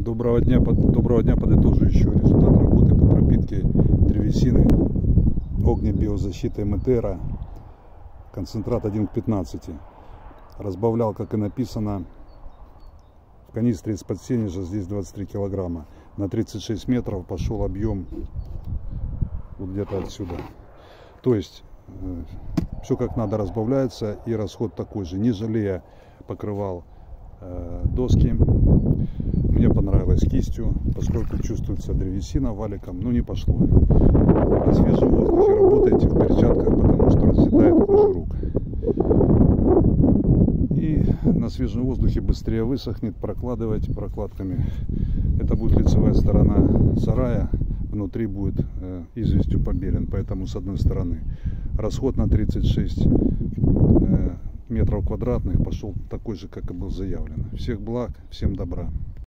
Доброго дня, подытожу еще результат работы по пропитке древесины огнебиозащитой Метера, концентрат 1 к 15. Разбавлял, как и написано, в канистре из-под сенежа, здесь 23 килограмма. На 36 метров пошел объем вот где-то отсюда. То есть все как надо разбавляется, и расход такой же. Не жалея покрывал доски. Мне понравилось кистью, поскольку чувствуется древесина валиком, но не пошло. На свежем воздухе работайте в перчатках, потому что разъедает кожу рук. И на свежем воздухе быстрее высохнет, прокладывайте прокладками. Это будет лицевая сторона сарая, внутри будет известью побелен, поэтому с одной стороны расход на 36 метров квадратных пошел такой же, как и был заявлен. Всех благ, всем добра.